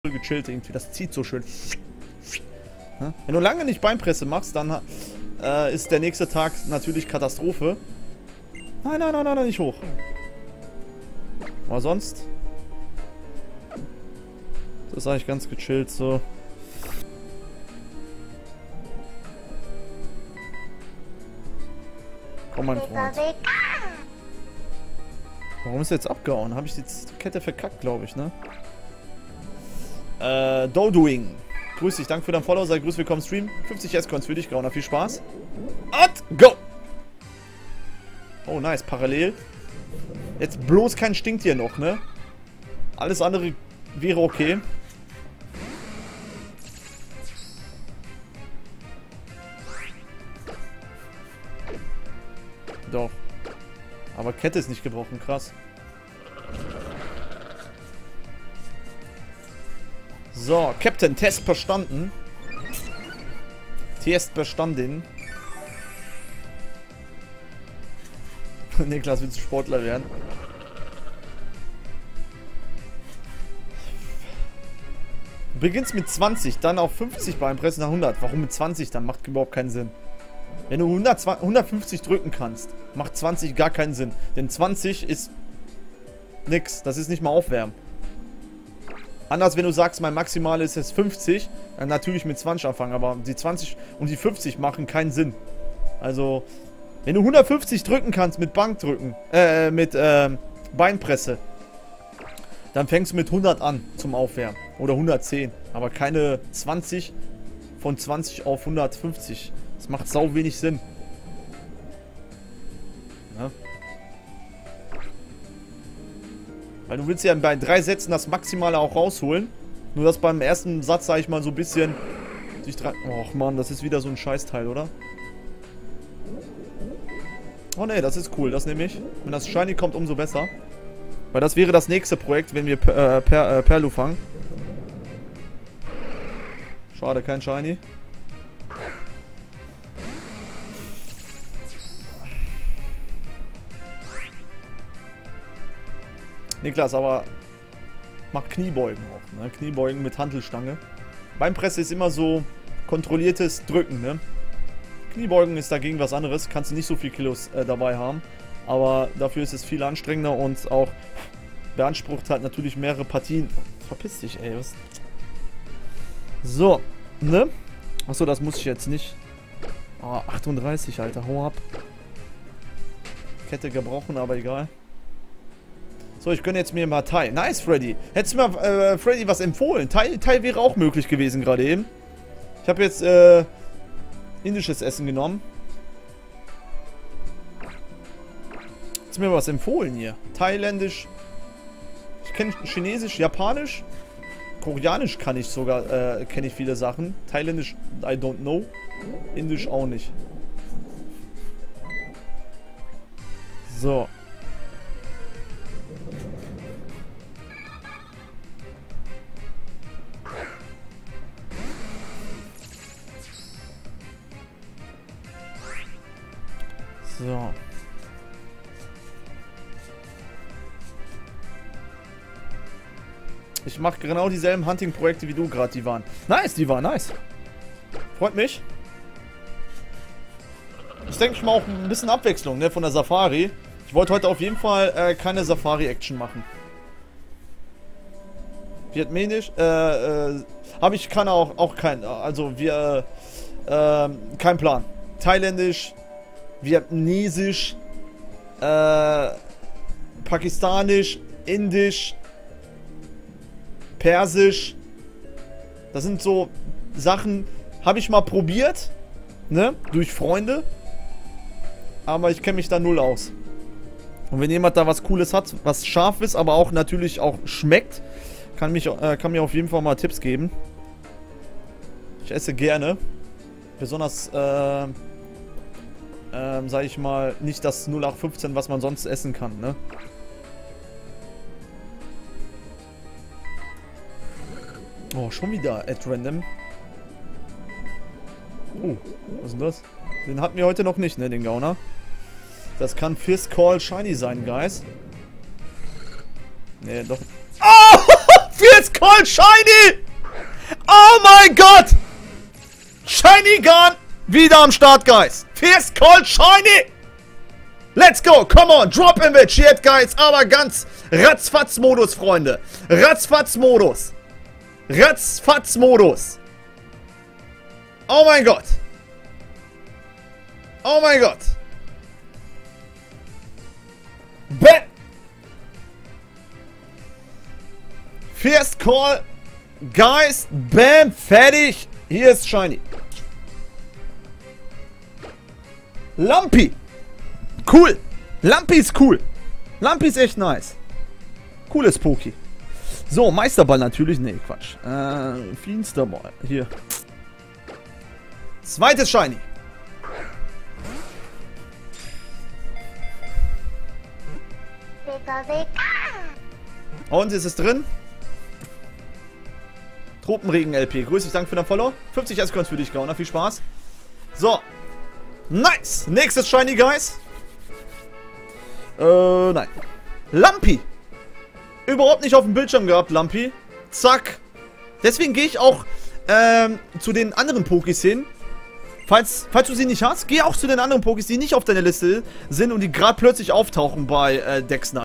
gechillt irgendwie. Das zieht so schön. Wenn du lange nicht Beinpresse machst, dann ist der nächste Tag natürlich Katastrophe. Nein, nein, nein, nein, nicht hoch. Aber sonst... Das ist eigentlich ganz gechillt so. Komm, mein Freund. Warum ist er jetzt abgehauen? Habe ich die Kette verkackt, glaube ich, ne? Dodoing. Grüß dich, danke für dein Follow, sei grüß, willkommen im Stream. 50 S-Coins für dich, Grauner, viel Spaß. Und go! Oh, nice, parallel. Jetzt bloß kein Stinktier noch, ne? Alles andere wäre okay. Doch. Aber Kette ist nicht gebrochen, krass. So, Captain, Test verstanden. Test bestanden. Niklas, willst du Sportler werden? Du beginnst mit 20, dann auf 50 Beinpressen nach 100. Warum mit 20? Dann macht überhaupt keinen Sinn. Wenn du 150 drücken kannst, macht 20 gar keinen Sinn. Denn 20 ist nix. Das ist nicht mal Aufwärmen. Anders, wenn du sagst, mein Maximal ist jetzt 50, dann natürlich mit 20 anfangen. Aber die 20 und die 50 machen keinen Sinn. Also, wenn du 150 drücken kannst mit Bankdrücken, mit Beinpresse, dann fängst du mit 100 an zum Aufwärmen. Oder 110. Aber keine 20 von 20 auf 150. Das macht sau wenig Sinn. Ja. Weil du willst ja bei 3 Sätzen das Maximale auch rausholen. Nur dass beim ersten Satz, sag ich mal, so ein bisschen sich dran... Och man, das ist wieder so ein Scheißteil, oder? Oh ne, das ist cool, das nehme ich. Wenn das Shiny kommt, umso besser. Weil das wäre das nächste Projekt, wenn wir Perlu fangen. Schade, kein Shiny. Niklas, aber mach Kniebeugen auch, ne? Kniebeugen mit Hantelstange. Beinpresse ist immer so kontrolliertes Drücken, ne? Kniebeugen ist dagegen was anderes, kannst du nicht so viel Kilos dabei haben. Aber dafür ist es viel anstrengender und auch beansprucht halt natürlich mehrere Partien. Verpiss dich, ey. Was? So, ne? Achso, das muss ich jetzt nicht. Oh, 38, Alter, hau ab. Kette gebrochen, aber egal. So, ich gönne jetzt mir mal Thai. Nice, Freddy. Hättest du mal, Freddy, was empfohlen? Thai wäre auch möglich gewesen gerade eben. Ich habe jetzt, indisches Essen genommen. Hättest du mir was empfohlen hier? Thailändisch. Ich kenne Chinesisch, Japanisch. Koreanisch kann ich sogar, kenne ich viele Sachen. Thailändisch, I don't know. Indisch auch nicht. So. So. Ich mache genau dieselben Hunting-Projekte wie du gerade, die waren. Nice, die waren nice. Freut mich. Ich denke mal auch ein bisschen Abwechslung, ne, von der Safari. Ich wollte heute auf jeden Fall keine Safari-Action machen. Vietnamesisch, habe ich kann auch kein, also wir, kein Plan. Thailändisch, Vietnamesisch, Pakistanisch, Indisch, Persisch. Das sind so Sachen, habe ich mal probiert, ne, durch Freunde. Aber ich kenne mich da null aus. Und wenn jemand da was Cooles hat, was scharf ist, aber auch natürlich auch schmeckt, kann mir auf jeden Fall mal Tipps geben. Ich esse gerne. Besonders, sag ich mal, nicht das 0815, was man sonst essen kann, ne? Oh, schon wieder at random. Oh, was ist denn das? Den hatten wir heute noch nicht, ne, den Gauner. Das kann Fist Call Shiny sein, Guys. Ne, doch. Oh! Fierce Cold Shiny! Oh mein Gott! Shiny Gun! Wieder am Start, Guys. Fierce Cold Shiny! Let's go! Come on! Drop Image yet, Guys! Aber ganz Ratzfatz-Modus, Freunde. Ratzfatz-Modus. Ratzfatz-Modus. Oh mein Gott. Oh mein Gott. Bam! First Call. Guys, bam, fertig. Hier ist Shiny. Lumpy. Cool. Lumpy ist cool. Lumpy ist echt nice. Cooles Poki. So, Meisterball natürlich. Nee, Quatsch. Fiensterball. Hier. Zweites Shiny. Und ist es drin? Tropenregen LP. Grüß dich, danke für dein Follow. 50 S-Coins für dich, Gauner. Viel Spaß. So. Nice. Nächstes Shiny, Guys. Nein. Lumpy. Überhaupt nicht auf dem Bildschirm gehabt, Lumpy. Zack. Deswegen gehe ich auch zu den anderen Pokis hin. Falls du sie nicht hast, geh auch zu den anderen Pokis, die nicht auf deiner Liste sind und die gerade plötzlich auftauchen bei Dex9.